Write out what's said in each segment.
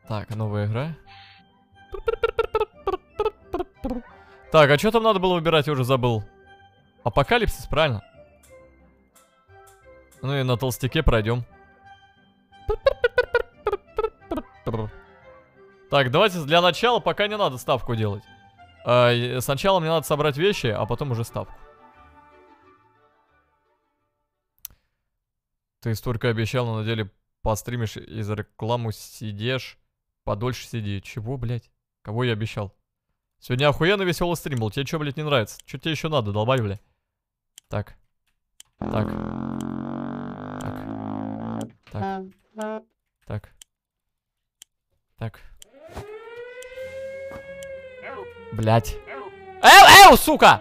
Так, новая игра. Так, а что там надо было выбирать, я уже забыл. Апокалипсис, правильно? Ну и на толстяке пройдем. Так, давайте для начала пока не надо ставку делать. Сначала мне надо собрать вещи, а потом уже ставку. Ты столько обещал, но на деле постримишь и за рекламу сидишь. Подольше сиди. Чего, блядь? Кого я обещал? Сегодня охуенно веселый стрим был. Тебе что, блядь, не нравится? Что тебе еще надо, долбай, блядь? Так. Так. Так. Так. Так. Блядь. Эу, сука!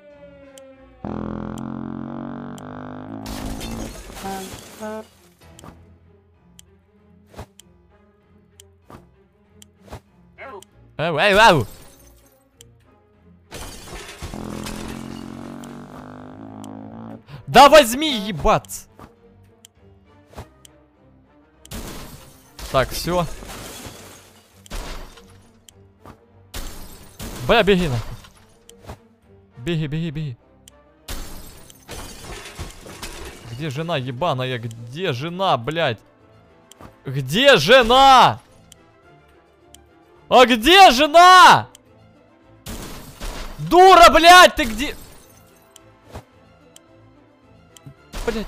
Эу. Да возьми, ебать! Так, все. Бля, беги нахуй. Беги. Где жена ебаная? Где жена, блядь? Где жена? А где жена? Дура, блядь, ты где? Блядь.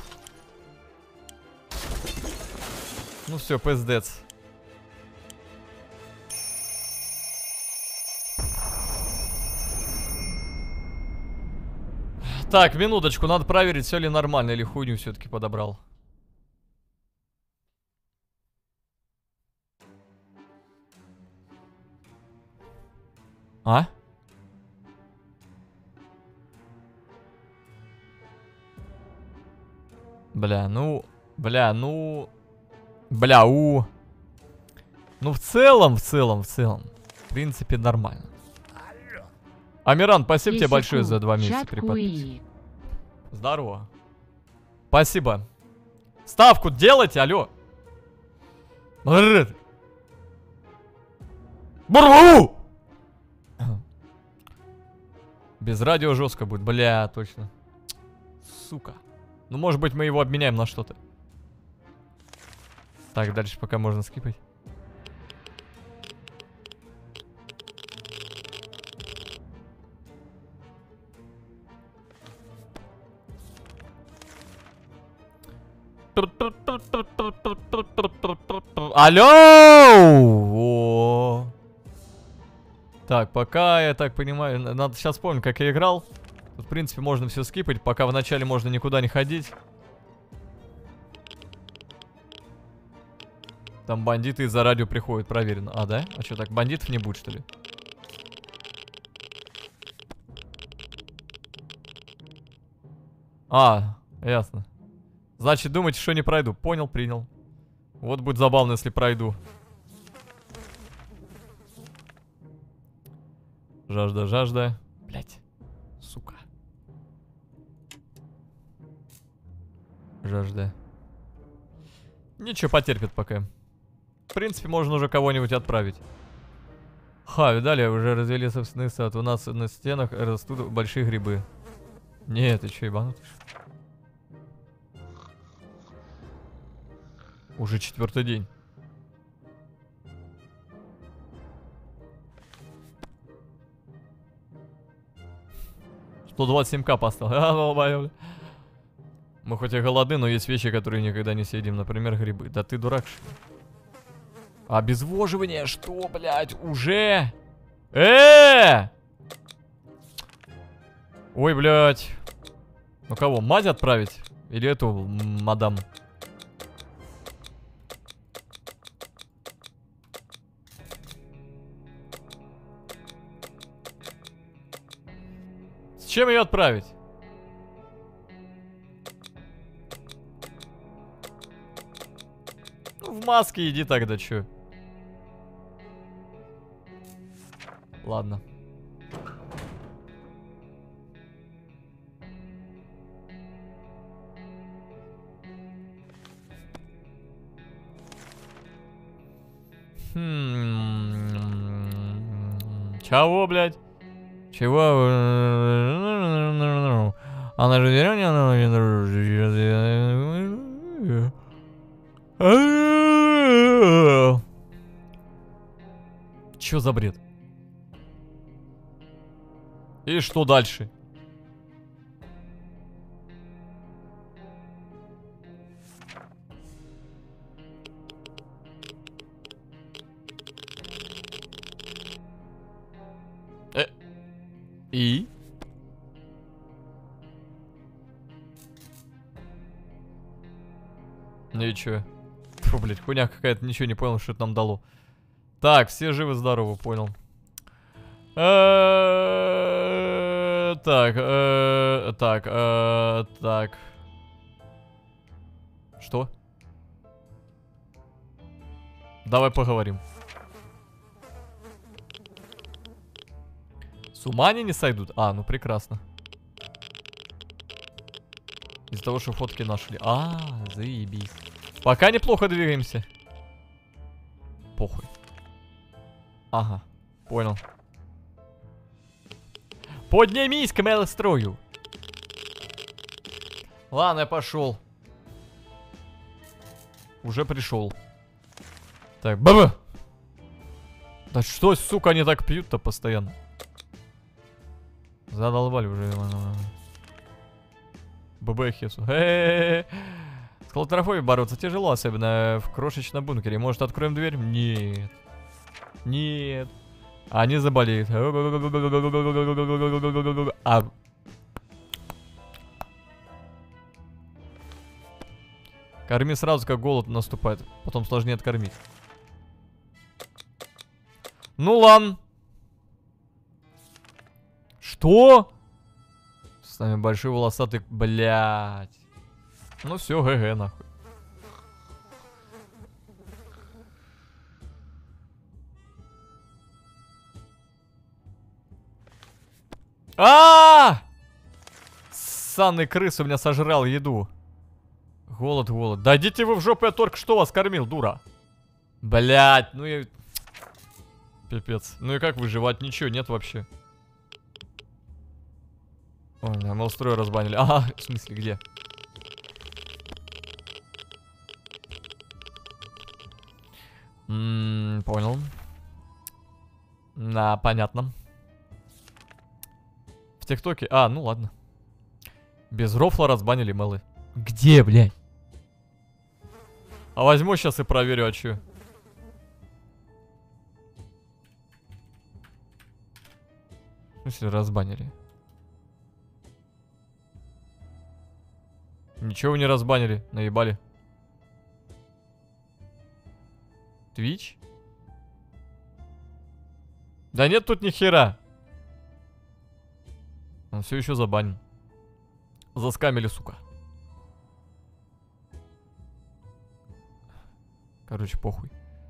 Ну все, пиздец. Так, минуточку, надо проверить, все ли нормально, или хуйню все-таки подобрал. А? Бля, ну... Ну, в целом. В принципе, нормально. Амиран, спасибо тебе большое за 2 месяца при подписке. Здорово. Спасибо. Ставку делайте, алло. Буру! Без радио жестко будет. Бля, точно. Сука. Ну, может быть, мы его обменяем на что-то. Так, дальше пока можно скипать. Алло! О! Так, пока, я так понимаю, надо сейчас вспомнить, как я играл. Тут, в принципе, можно все скипать, пока вначале можно никуда не ходить. Там бандиты из-за радио приходят, проверено. А, да? А что, так бандитов не будет, что ли? А, ясно. Значит, думаете, что не пройду. Понял, принял. Вот будет забавно, если пройду. Жажда. Блять. Сука. Жажда. Ничего, потерпит пока. В принципе, можно уже кого-нибудь отправить. Ха, видали, уже развели собственный сад. У нас на стенах растут большие грибы. Не, ты че, ебанутый? Уже 4-й день. $127к поставил. Мы хоть и голодны, но есть вещи, которые никогда не съедим. Например, грибы. Да ты дурак, что ли? Обезвоживание? Что, блядь? Уже? Ой, блядь. Ну кого, мать отправить? Или эту мадам? С чем ее отправить? Ну, в маске иди тогда, чё? Ладно. Чего, блядь? Чего? Она же деревня, Чё за бред? И что дальше? И? Ну и чё? Фу, блядь, хуйня какая-то, ничего не понял, что это нам дало. Так, все живы-здоровы, понял. Так. Что? Давай поговорим. С ума они не сойдут? А, ну прекрасно. Из-за того, что фотки нашли. А, заебись. Пока неплохо двигаемся. Похуй. Ага, понял. Поднимись к мелострою. Ладно, я пошел. Уже пришел. Так, баба! Да что, сука, они так пьют-то постоянно? Задолбали уже. ББ Хесу. С клаустрофобией бороться тяжело, особенно в крошечном бункере. Может, откроем дверь? Нет. Нет. Они заболеют. Корми сразу, как голод наступает. Потом сложнее откормить. Ну ладно. Что? С нами большой волосатый, блядь. Ну все, ГГ нахуй. Ссаный крыс у меня сожрал еду. Голод. Да идите вы в жопу, я только что вас кормил, дура. Блядь, ну и... Пипец. Ну и как выживать? Ничего нет вообще. Ой, да, мелстрой разбанили. Ага, в смысле, где? Понял. Да, понятно. В ТикТоке... А, ну ладно. Без рофла разбанили мелы. Где, блядь? А возьму сейчас и проверю, а чё? В смысле разбанили? Ничего не разбанили, наебали. Твич? Да нет тут ни хера. Он все еще забанен. Заскамили, сука. Короче, похуй.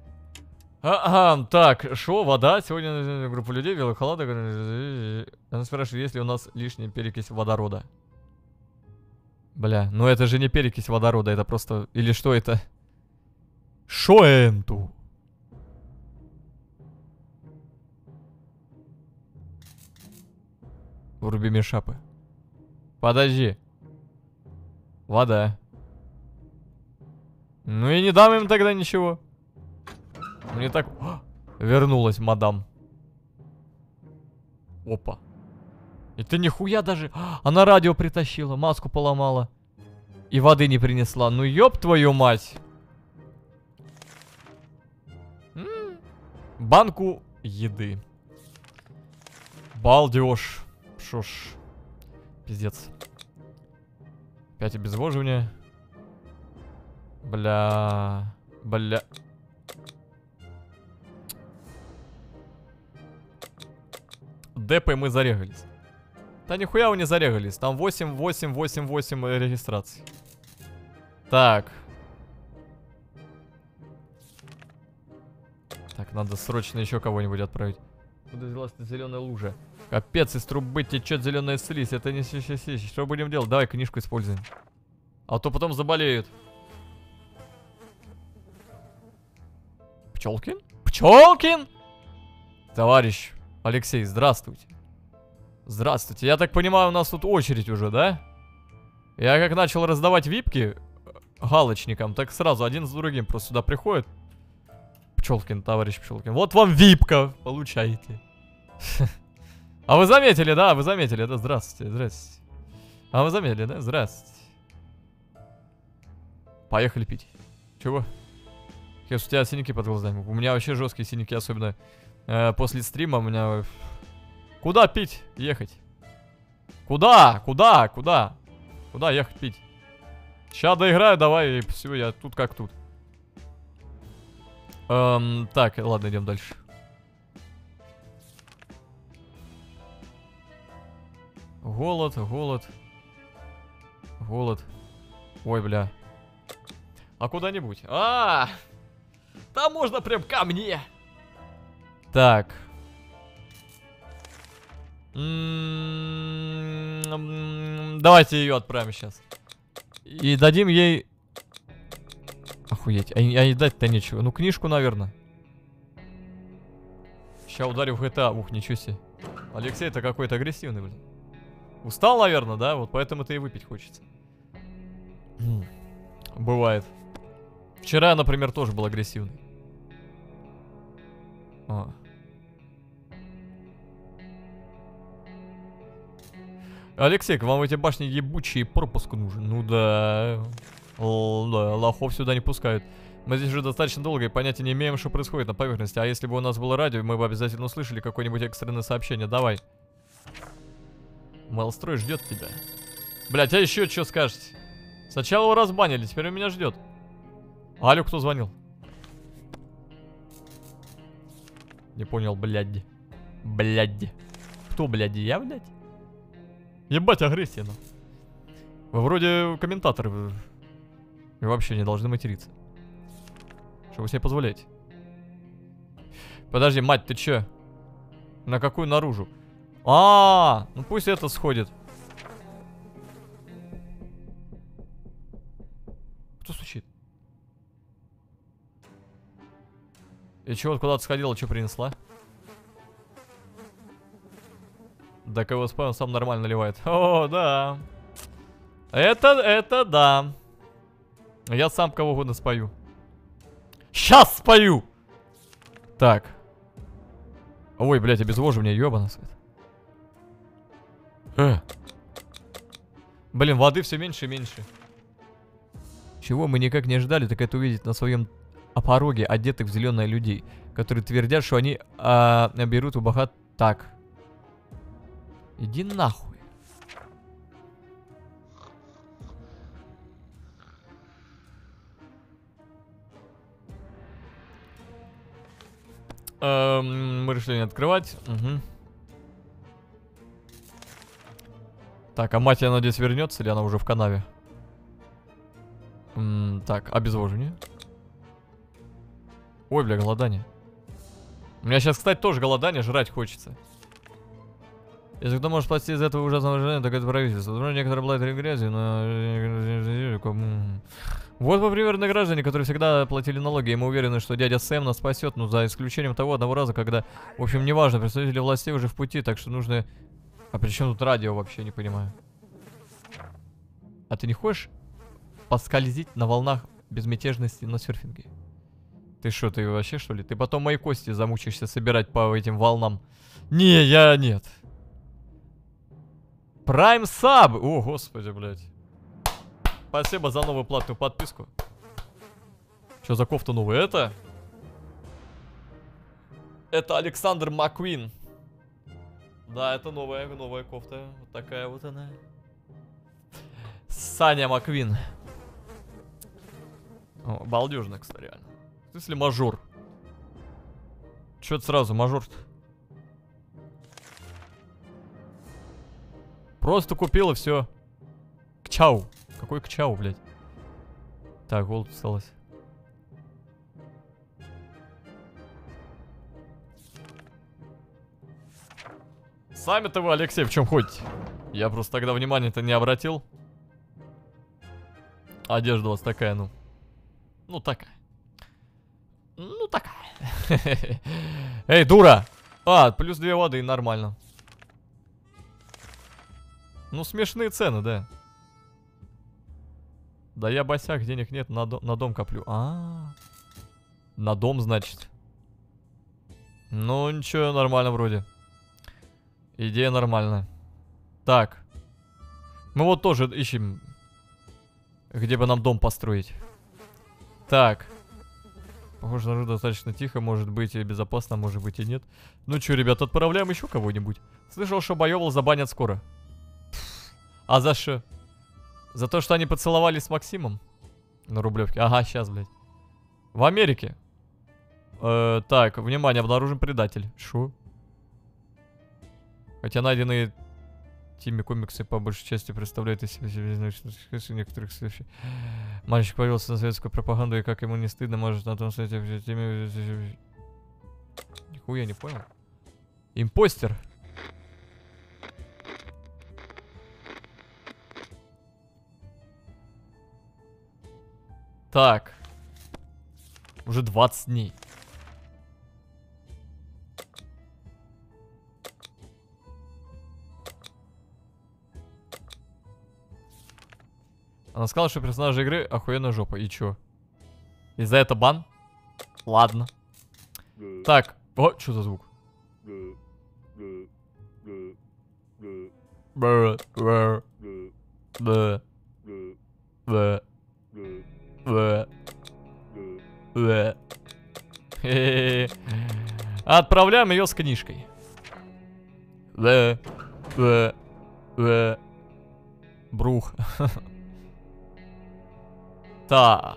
Так, шо, вода. Сегодня группа людей, велохолада. Она спрашивает, есть ли у нас лишняя перекись водорода. Бля, ну это же не перекись водорода, это просто... Или что это? Шо энту? Вруби мешапы. Подожди. Вода. Ну и не дам им тогда ничего. Мне так... Вернулась мадам. Опа. И ты нихуя даже... Она радио притащила, маску поломала. И воды не принесла. Ну ёб твою мать. Банку еды. Балдеж. Шо ж. Пиздец. Опять обезвоживание. Бля. Депы мы зарегались. Да нихуя вы не зарегались. Там 8 регистраций. Так. Так, надо срочно еще кого-нибудь отправить. Куда взялась эта зеленая лужа? Капец, из трубы течет зеленая слизь. Это не сись. Что будем делать? Давай книжку используем. А то потом заболеют. Пчелкин? Пчелкин? Товарищ Алексей, здравствуйте. Здравствуйте. Я так понимаю, у нас тут очередь уже, да? Я как начал раздавать випки галочникам, так сразу один за другим просто сюда приходит. Пчелкин, товарищ Пчелкин. Вот вам випка. Получаете. А вы заметили, да? Вы заметили, да? Здравствуйте, здравствуйте. А вы заметили, да? Здравствуйте. Поехали пить. Чего? Хес, у тебя синяки под глазами. У меня вообще жесткие синяки, особенно после стрима. У меня... Куда пить? Ехать? Куда? Куда? Куда? Куда ехать пить? Сейчас доиграю, давай, и все, я тут как тут. Так, ладно, идем дальше. Голод, голод. Голод. Ой, бля. А куда-нибудь? Там можно прям ко мне. Так. Давайте ее отправим сейчас. И дадим ей... Охуеть, а ей дать-то нечего. Ну, книжку, наверное. Сейчас ударю в GTA. Ух, ничего себе. Алексей-то какой-то агрессивный, блин. Устал, наверное, да? Вот поэтому-то и выпить хочется. Бывает. Вчера, например, тоже был агрессивный. Алексей, к вам эти башни ебучие, пропуск нужен. Ну да. Да, лохов сюда не пускают. Мы здесь уже достаточно долго и понятия не имеем, что происходит на поверхности. А если бы у нас было радио, мы бы обязательно услышали какое-нибудь экстренное сообщение. Давай. Малстрой ждет тебя. Блять, а еще что скажете? Сначала его разбанили, теперь он меня ждет. Алло, кто звонил? Не понял, блядь. Блядь. Кто, блядь? Я, блядь? Ебать, агрессия, ну. Вы вроде комментаторы. Вы вообще не должны материться. Что вы себе позволяете? Подожди, мать, ты че? На какую наружу? Ну пусть это сходит. Кто стучит? И чего, куда-то сходила, что принесла? Да кого спал, сам нормально наливает. О, да. Это да. Я сам кого угодно спою. Сейчас спою! Так. Ой, блядь, обезвоживание, ёбаный свет. Блин, воды все меньше и меньше. Чего мы никак не ожидали, так это увидеть на своем пороге одетых в зеленое людей, которые твердят, что они берут у богат так. Иди нахуй. Мы решили не открывать. Угу. Так, а мать, я надеюсь, вернется, или она уже в канаве? Так, обезвоживание. Ой, бля, голодание. У меня сейчас, кстати, тоже голодание, жрать хочется. Если кто может платить из этого ужасного желания, так это правительство. Возможно, некоторые обладают грязью, но... Вот вы примерно граждане, которые всегда платили налоги, и мы уверены, что дядя Сэм нас спасет, ну, за исключением того одного раза, когда, в общем, неважно, представители властей уже в пути, так что нужно... А при чем тут радио, вообще не понимаю. А ты не хочешь поскользить на волнах безмятежности на серфинге? Ты что, ты вообще, что ли? Ты потом мои кости замучаешься собирать по этим волнам. Не, я нет. Prime Sub! О, господи, блядь. Спасибо за новую платную подписку. Что за кофта новая? Это Александр Маккуин. Да, это новая кофта. Вот такая вот она. Саня Маккуин. О, балдежно, кстати, реально. В смысле мажор? Чё это сразу мажор-то? Просто купил и все. Кчау. Какой кчау, блядь? Так, голод осталось. Сами-то вы, Алексей, в чем ходите? Я просто тогда внимания-то не обратил. Одежда у вас такая, ну. Ну, такая. Ну, такая. Эй, дура! А, плюс 2 воды, нормально. Ну, смешные цены, да. Да я босяк, денег нет, на дом коплю. На дом, значит. Ну, ничего, нормально вроде. Идея нормальная. Так. Мы вот тоже ищем, где бы нам дом построить. Так. Похоже, народ достаточно тихо, может быть и безопасно, может быть и нет. Ну чё, ребят, отправляем еще кого-нибудь. Слышал, что Боёвол забанят скоро. А за что? За то, что они поцеловались с Максимом? На Рублевке. Ага, сейчас, блядь. В Америке. Так, внимание, обнаружен предатель. Шо? Хотя найденные Тимми комиксы по большей части представляют из себя некоторых случаев. Мальчик повелся на советскую пропаганду, и как ему не стыдно, может на том сайте Нихуя не понял. Импостер. Так. Уже 20 дней. Она сказала, что персонажи игры охуенная жопа. И чё? Из-за этого бан? Ладно. Так. О, что за звук? Отправляем ее с книжкой. Брух. Так.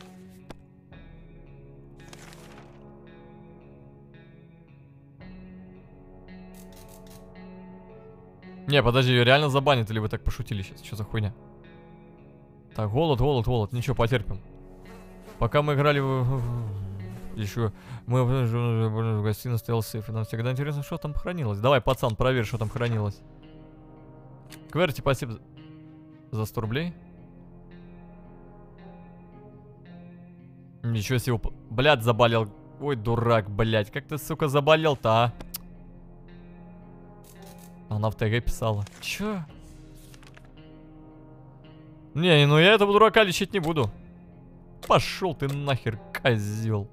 Не, подожди, ее реально забанят, или вы так пошутили сейчас? Что за хуйня? Так, голод, голод, голод. Ничего, потерпим. Пока мы играли еще мы в гостиной стоял сейф. И нам всегда интересно, что там хранилось. Давай, пацан, проверь, что там хранилось. Кверти, спасибо за 100 рублей. Ничего себе, блядь, заболел. Ой, дурак, блядь. Как ты, сука, заболел-то, а? Она в ТГ писала. Чё? Не, ну я этого дурака лечить не буду. Пошел ты нахер, козел.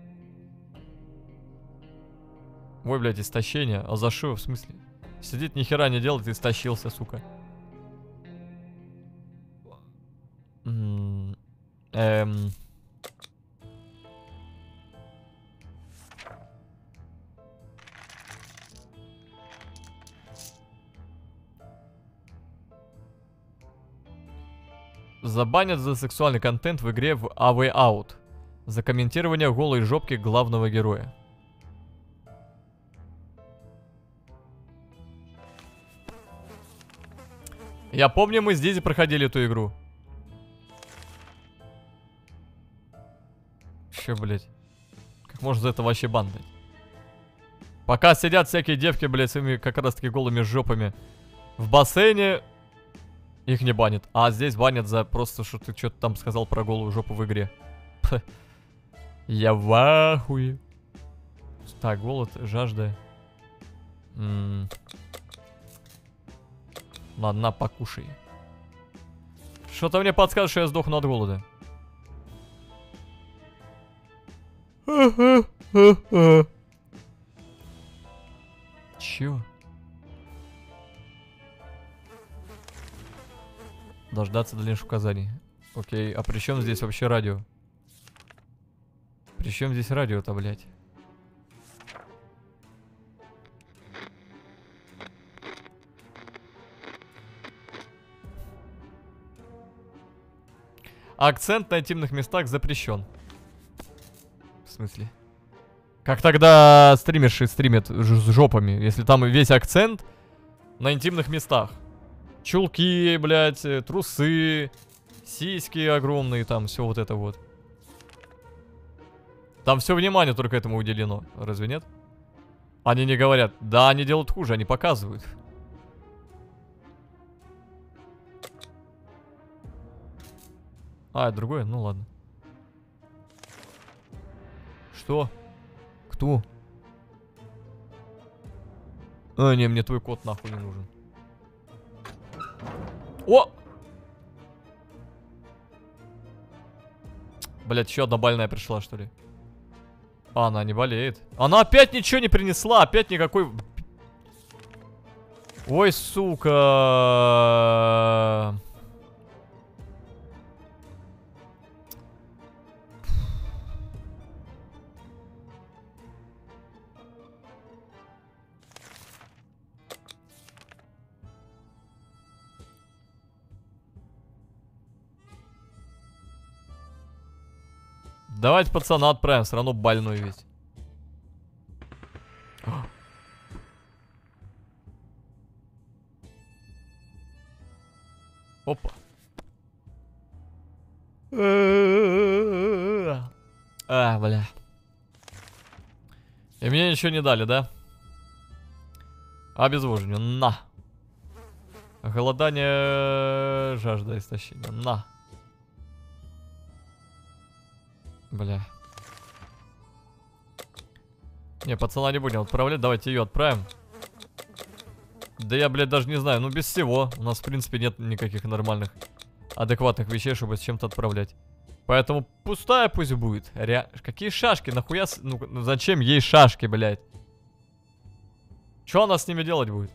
Ой, блядь, истощение. А за что, в смысле? Сидит, нихера не делает, истощился, сука. Забанят за сексуальный контент в игре в A Way Out. За комментирование голой жопки главного героя. Я помню, мы с Дизи проходили эту игру. Че, блядь? Как можно за это вообще бан дать? Пока сидят всякие девки, блядь, своими как раз таки голыми жопами в бассейне, их не банят. А здесь банят за просто, что ты что-то там сказал про голую жопу в игре. Я в ахуе. Так, голод, жажда. Ладно, на, покушай. Что-то мне подсказывает, что я сдохну от голода. Чё? Дождаться дальнейших указаний. Окей, а при чем здесь вообще радио? При чем здесь радио-то, блядь? Акцент на интимных местах запрещен. В смысле? Как тогда стримерши стримят с жопами, если там весь акцент на интимных местах? Чулки, блядь, трусы, сиськи огромные, там все вот это вот. Там все внимание только этому уделено, разве нет? Они не говорят, да, они делают хуже, они показывают. А, другое? Ну ладно. Что? Кто? А, не, мне твой кот нахуй не нужен. О! Блять, еще одна больная пришла, что ли? А, она не болеет. Она опять ничего не принесла, опять никакой... Ой, сука. Давайте пацана отправим, все равно больной весь. Опа. А, бля. И мне ничего не дали, да? Обезвоживание, на. Голодание, жажда, истощения, на. Бля. Не, пацана не будем отправлять, давайте ее отправим. Да я, блядь, даже не знаю, ну без всего. У нас, в принципе, нет никаких нормальных, адекватных вещей, чтобы с чем-то отправлять. Поэтому пустая пусть будет. Какие шашки, нахуя, ну зачем ей шашки, блядь? Что она с ними делать будет?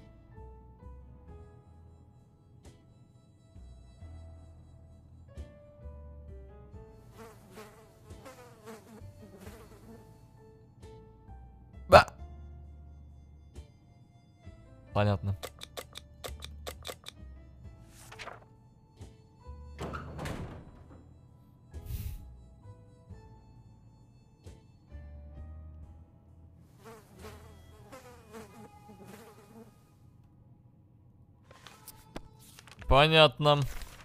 Да. Понятно. Понятно.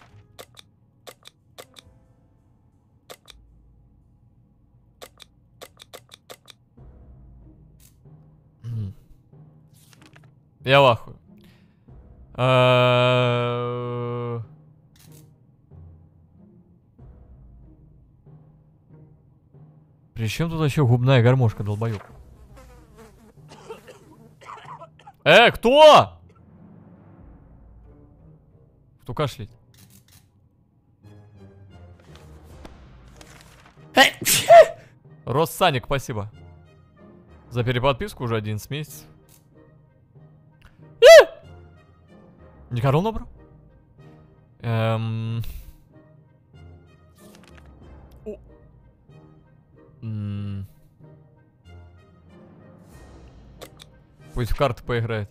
Я в ахуе. При чем тут еще губная гармошка, долбоёб? Кто? Кто кашляет? Россаник, спасибо. За переподписку уже 11 месяцев. Не корона, бро? Пусть в карты поиграет.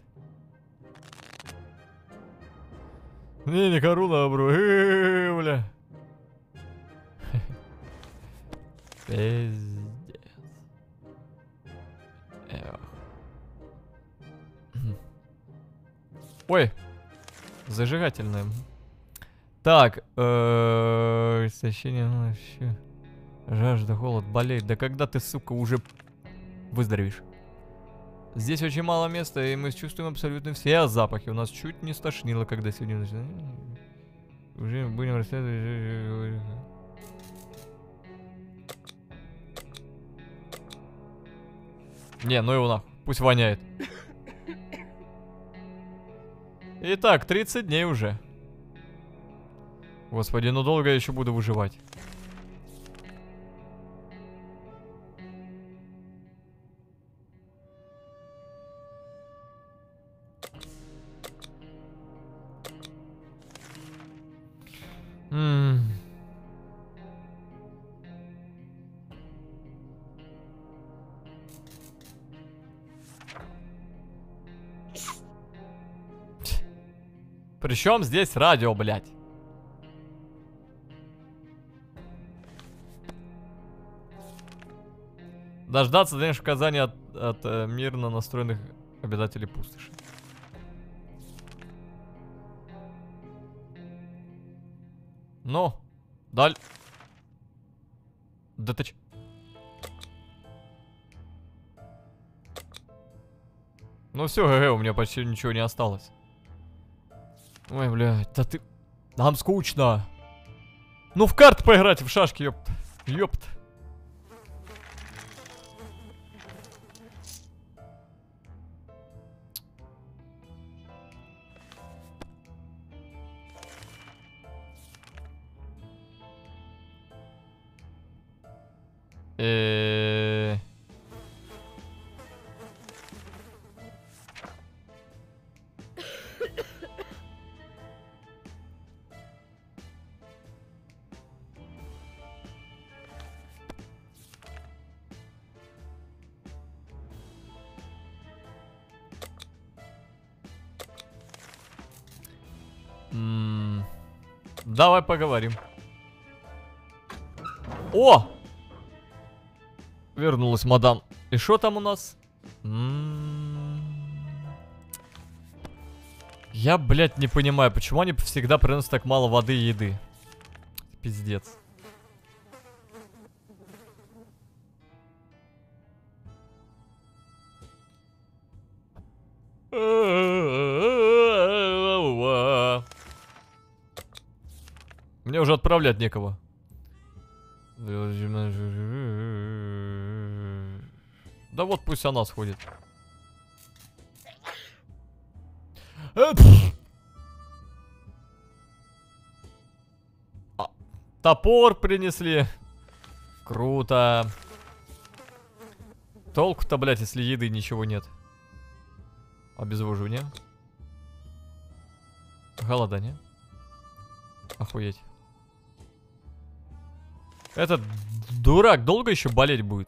Не коруна, бро. Бля. Пиздец. Ой. Зажигательное. Так. Истощение вообще. Жажда, холод, болеет. Да когда ты, сука, уже выздоровеешь? Здесь очень мало места, и мы чувствуем абсолютно все запахи. У нас чуть не стошнило, когда сегодня уже будем расследовать. Не, ну его нахуй. Пусть воняет. Итак, 30 дней уже. Господи, ну долго я еще буду выживать. Причем здесь радио, блядь? Дождаться дальнейших указаний от мирно настроенных обитателей пустоши. Ну, даль. Да ты ч... Ну все, ГГ, у меня почти ничего не осталось. Ой, блядь, да ты... Нам скучно. Ну в карты поиграть, в шашки, ёпт. Ёпт. Э. Давай поговорим. О! Вернулась мадам. И что там у нас? Я, блядь, не понимаю, почему они всегда приносят так мало воды и еды. Пиздец. Мне уже отправлять некого. Да вот пусть она сходит. Топор принесли. Круто. Толку-то, блядь, если еды ничего нет. Обезвоживание. Голодание. Охуеть. Этот дурак долго еще болеть будет?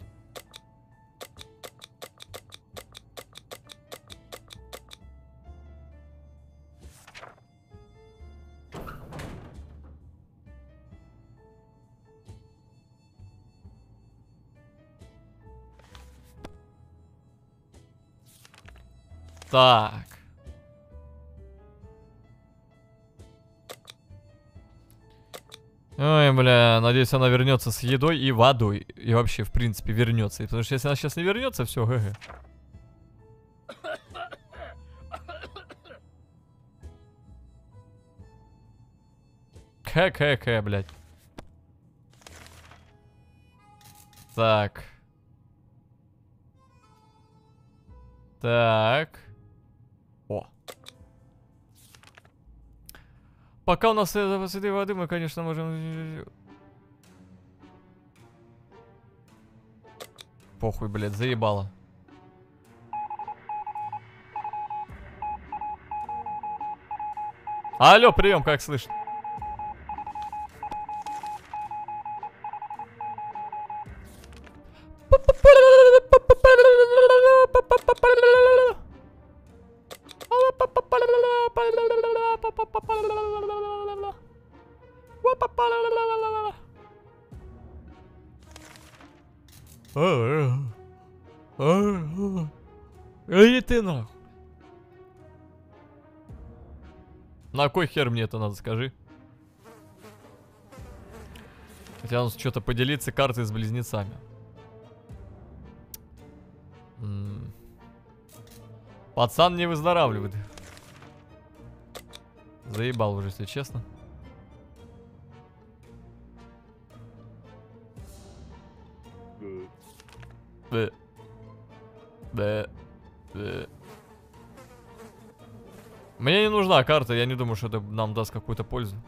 Так. Ой, бля, надеюсь, она вернется с едой и водой. И вообще, в принципе, вернется. Потому что если она сейчас не вернется, все, ГГ. ККК, блядь. Так. Так. О. Пока у нас с этой воды мы, конечно, можем... Похуй, блядь, заебало. Алло, прием, как слышно? Эй, ты нахуй. На кой хер мне это надо, скажи? Хотя он что-то поделиться картой с близнецами. Пацан не выздоравливает. Заебал уже, если честно. Мне не нужна карта, я не думаю, что это нам даст какую-то пользу.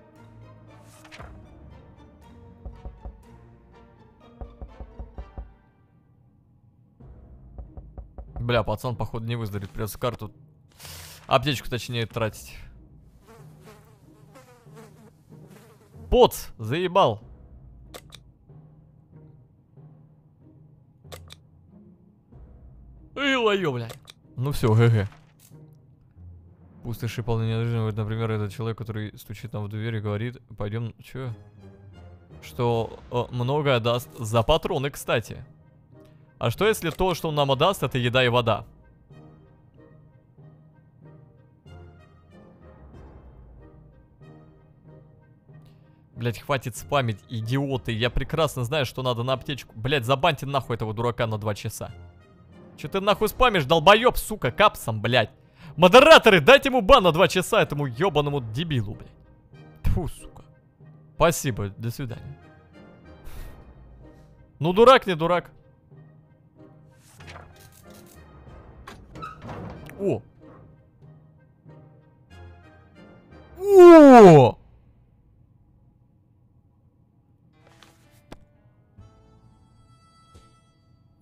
Бля, пацан, походу, не выздоровеет. Придется карту... Аптечку, точнее, тратить. Поц, заебал. Ой-ой-ой, бля. Ну все, ГГ. Пустоши полны неожиданно. Вот, например, этот человек, который стучит нам в дверь и говорит: пойдем, чё? Что многое даст за патроны, кстати. А что если то, что он нам отдаст, это еда и вода? Блять, хватит спамить, идиоты. Я прекрасно знаю, что надо на аптечку. Блять, забаньте нахуй этого дурака на 2 часа. Че ты нахуй спамишь, долбоеб, сука, капсом, блять. Модераторы, дайте ему бан на 2 часа, этому ебаному дебилу, блять. Тьфу, сука. Спасибо, до свидания. Ну, дурак, не дурак. О! О!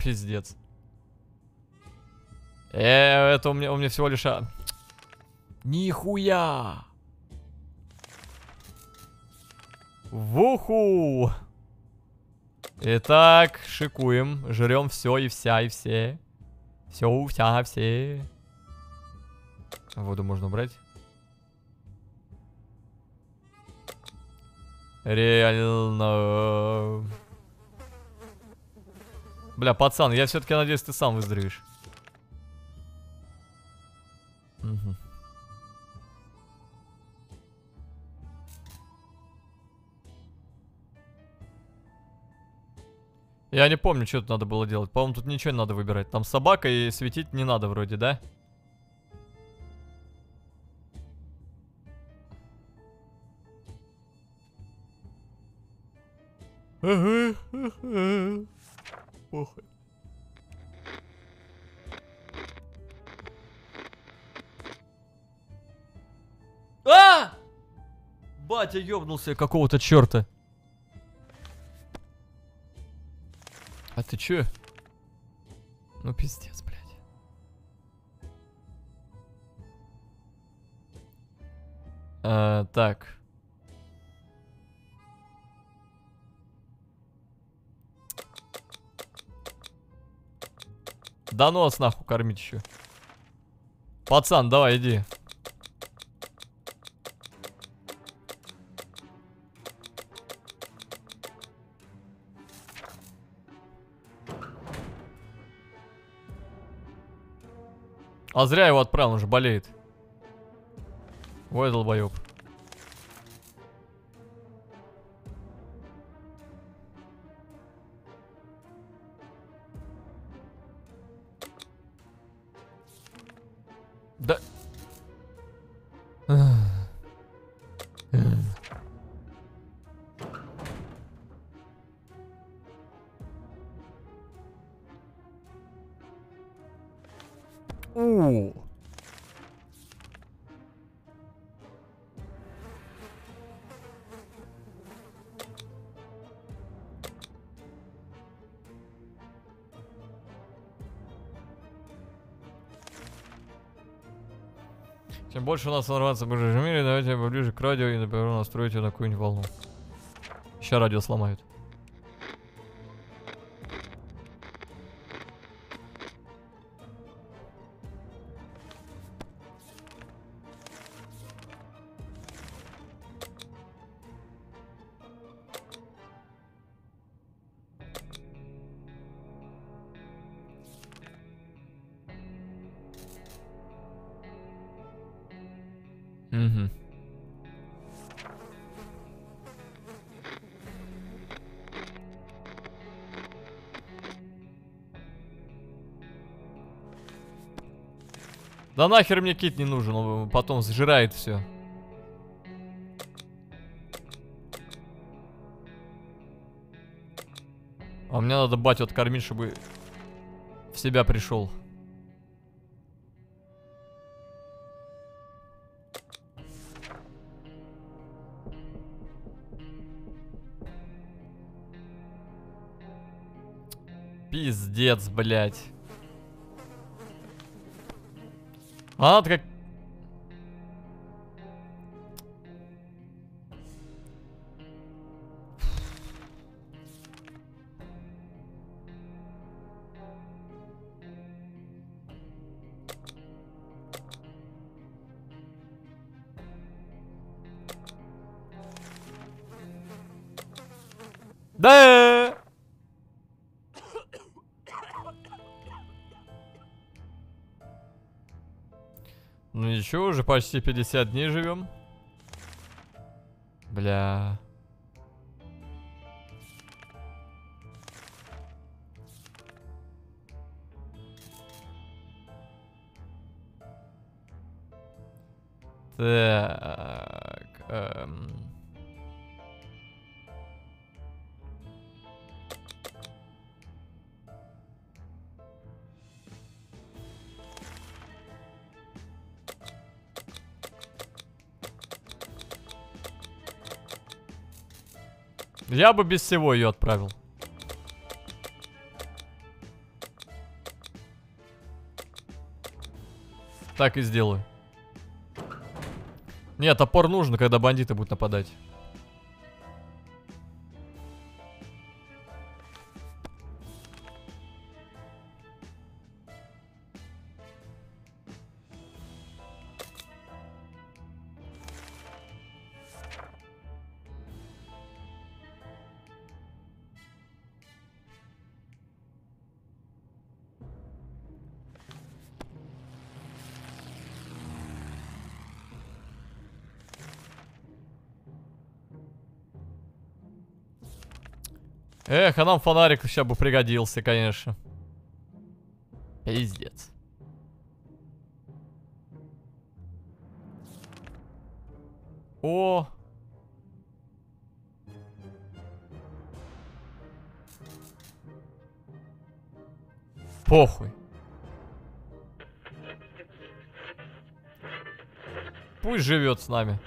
Пиздец. Это у меня всего лишь... Нихуя! Вуху! Итак, шикуем. Жрем все и вся, и все. Все, вся, все. Воду можно убрать. Реально. Бля, пацан, я все-таки надеюсь, ты сам выздоровеешь. Угу. Я не помню, что тут надо было делать. По-моему, тут ничего не надо выбирать. Там собака и светить не надо вроде, да? Похуй. А! Батя ёбнулся какого-то черта. А ты чё? Ну пиздец, блядь. Так. Да нос нахуй кормить еще. Пацан, давай, иди. А зря его отправил, он же болеет. Ой, долбоёб. Да. Чем больше у нас информации в ближайшем мире, давайте поближе к радио и, например, настроить ее на какую-нибудь волну. Сейчас радио сломают. Угу. Да нахер мне кит не нужен, он потом сжирает все. А мне надо батю откормить, чтобы в себя пришел. Пиздец, блядь. А надо как... Да! Ну ничего, уже почти 50 дней живем. Бля. Так. Я бы без всего ее отправил. Так и сделаю. Нет, топор нужно, когда бандиты будут нападать. Эх, а нам фонарик сейчас бы пригодился, конечно. Пиздец. О! Похуй. Пусть живет с нами.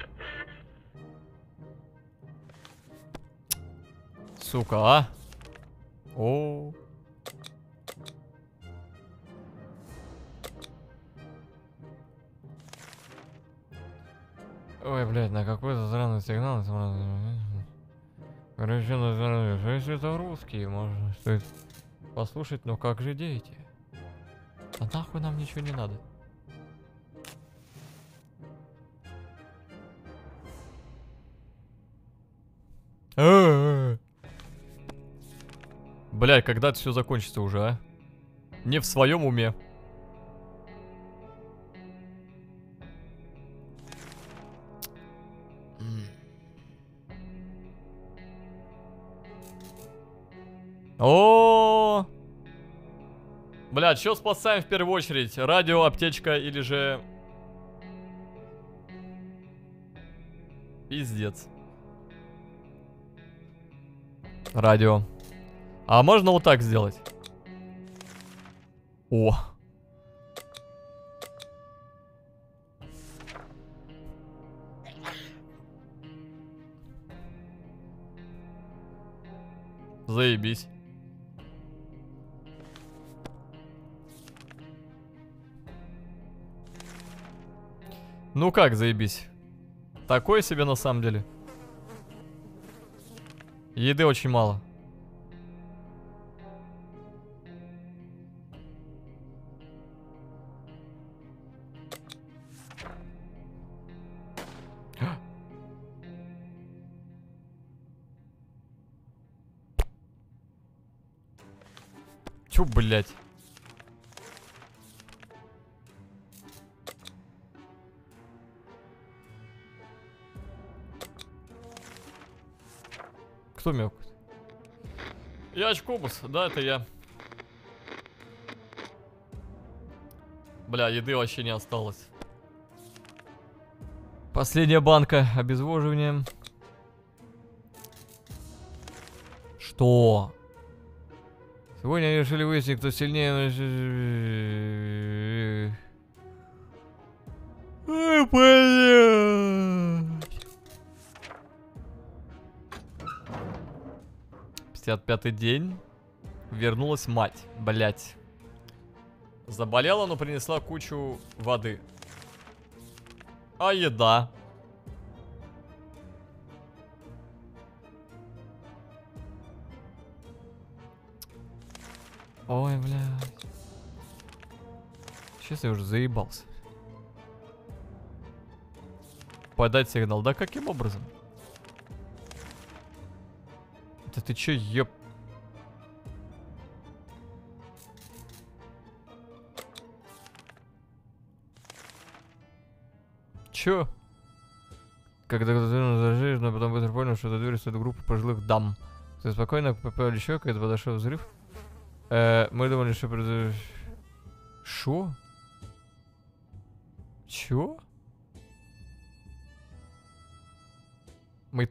Сука, а? О. Ой, блядь, на какой-то странный сигнал. Короче, если это русские, можно стоит послушать, но как же дети? А нахуй нам ничего не надо. Блядь, когда это все закончится уже, а? Не в своем уме. О, блядь, что спасаем в первую очередь? Радио, аптечка или же... Пиздец. Радио. А можно вот так сделать? О. Заебись. Ну как заебись? Такое себе на самом деле. Еды очень мало. Чё, блядь? Кто мяукает? Я Очкобус, да, это я. Бля, еды вообще не осталось. Последняя банка обезвоживания. Что? Сегодня они решили выяснить, кто сильнее. Ой, блядь. 55-й день. Вернулась мать, блять. Заболела, но принесла кучу воды. А еда? Ой, блядь. Сейчас я уже заебался. Подать сигнал. Да каким образом? Да ты чё, ёп... Чё? Когда кто-то зажжешь, но потом быстро понял, что это дверь стоит группа пожилых дам. Ты спокойно попал еще, когда подошел взрыв. Мы думали, что произойдет... Шо? Чё? Мы...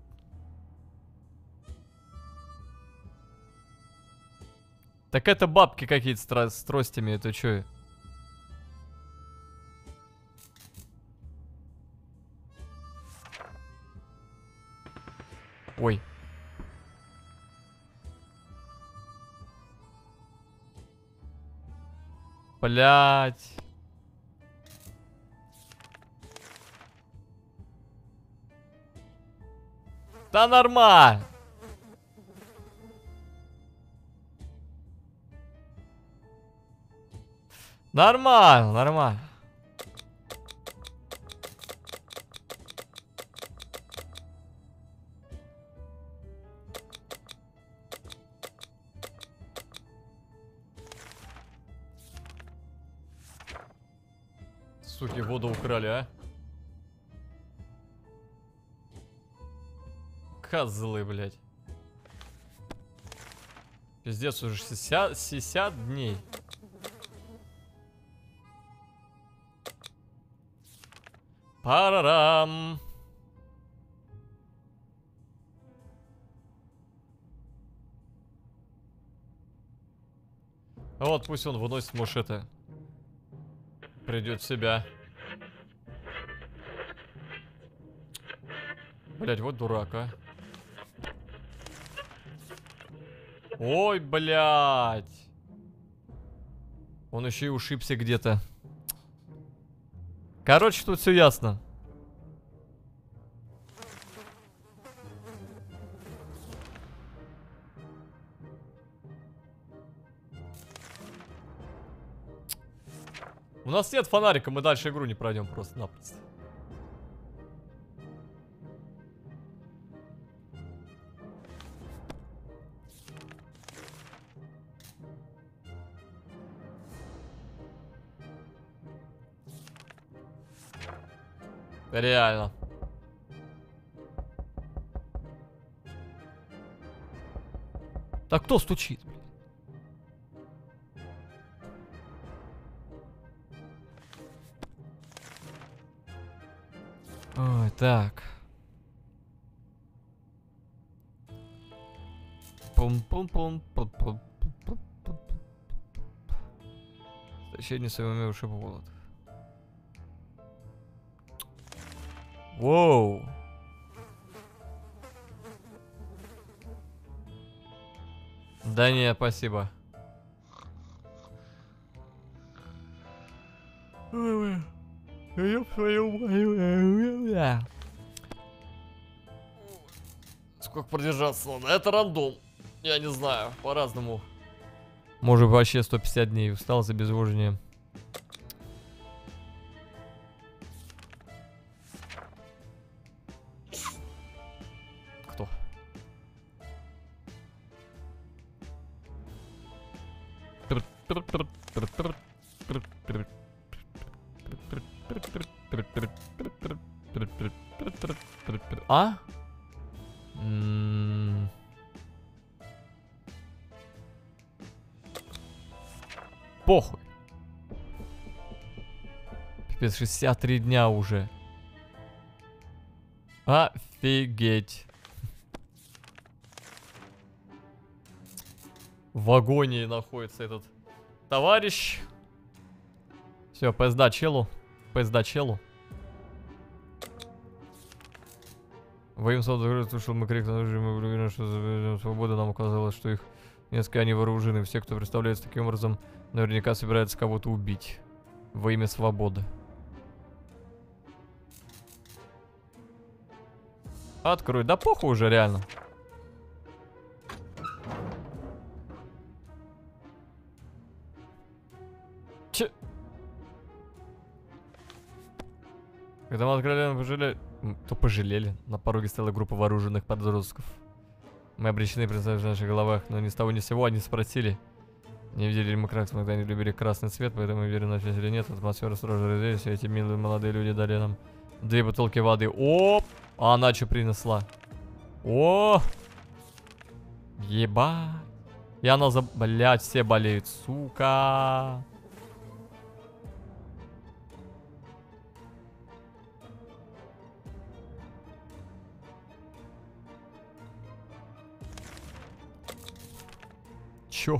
Так это бабки какие-то с тростями, это чё? Ой. Блять. Да нормально. Нормально, нормально. Суки, воду украли, а? Козлы, блядь. Пиздец, уже 60 дней. Парарам. А вот пусть он выносит, может, это... Придет в себя. Блять, вот дурак, а. Ой, блядь. Он еще и ушибся где-то. Короче, тут все ясно. У нас нет фонарика, мы дальше игру не пройдем просто-напросто. Реально. Так кто стучит? Ой, так. Пум-пум-пум. Истощение своего ушиб голод. Воу. Да не, спасибо. Сколько продержаться надо? Это рандом. Я не знаю, по-разному. Может вообще 150 дней. Устал за обезвоживание. Кто? А? Похуй. Пипец, 63 дня уже. Офигеть. В агонии находится этот товарищ. Все, пизда челу. Пизда челу. Во имя свободы слушал мы крик, мы были уверены, что за свобода нам оказалось, что их несколько они вооружены. Все, кто представляется таким образом, наверняка собирается кого-то убить. Во имя свободы. Открой. Да похуй уже, реально. Че? Когда мы открыли, мы пожалели. То пожалели. На пороге стояла группа вооруженных подростков. Мы обречены представить в наших головах, но ни с того ни с сего они спросили. Не видели ли мы красный, когда они любили красный цвет, поэтому уверен, что или нет. Атмосфера строже разделилась, и эти милые молодые люди дали нам 2 бутылки воды. Оп! А она что принесла? О! Ебать! И она блять, все болеют, сука! Чё?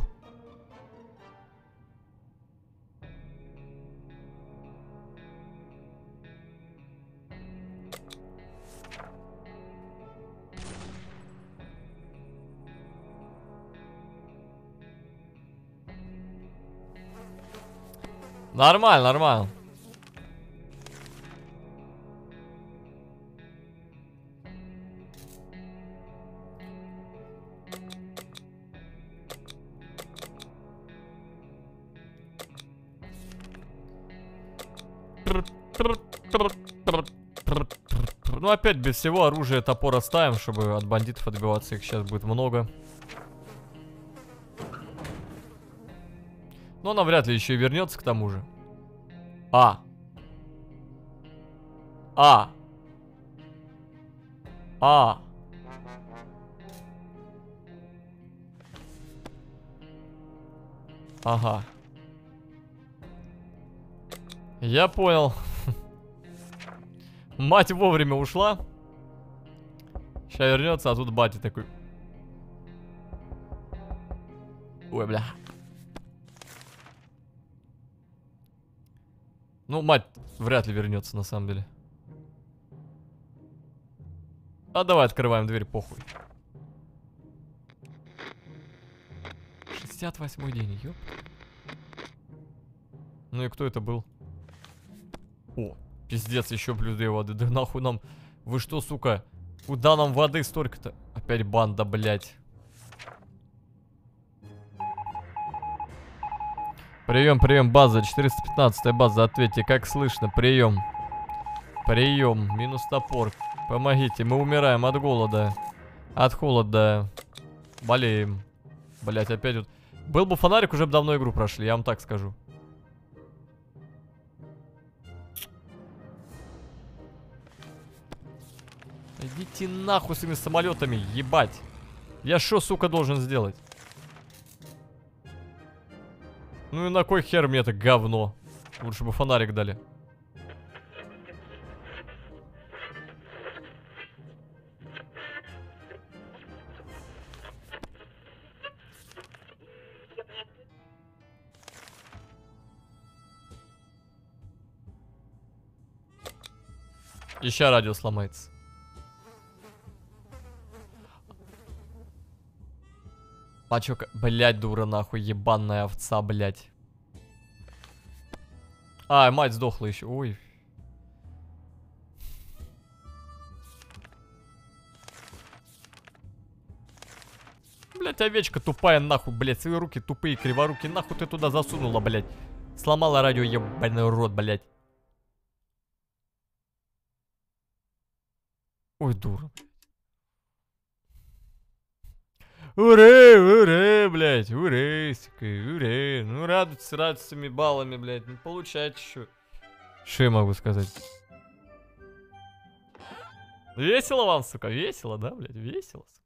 Нормально, нормально. Ну, опять без всего оружия топор оставим, чтобы от бандитов отбиваться. Их сейчас будет много. Но она вряд ли еще и вернется к тому же. Ага. Я понял. Мать вовремя ушла. Сейчас вернется, а тут батя такой. Ой, бля. Ну, мать вряд ли вернется, на самом деле. А давай открываем дверь, похуй. 68-й день, ёп. Ну и кто это был? О, пиздец, еще блюдо и воды. Да нахуй нам... Вы что, сука? Куда нам воды столько-то? Опять банда, блядь. Прием, прием, база. 415-я база. Ответьте, как слышно? Прием. Прием. Минус топор. Помогите, мы умираем от голода. От холода. Болеем. Блять, опять вот. Был бы фонарик, уже бы давно игру прошли, я вам так скажу. Идите нахуй с этими самолетами, ебать. Я шо, сука, должен сделать? Ну и на кой хер мне это говно? Лучше бы фонарик дали. Еще радио сломается. А чё, блядь, дура нахуй, ебаная овца, блядь. А, мать сдохла еще, ой. Блядь, овечка тупая нахуй, блядь, свои руки тупые, криворуки, нахуй ты туда засунула, блядь. Сломала радио, ебаный рот, блядь. Ой, дура. Ура, ура, блядь, ура, сука, ура. Ну, радуйтесь, радуйтесь этими баллами, блядь. Ну, получайте что. Что я могу сказать? Весело вам, сука, весело, да, блядь, весело, сука.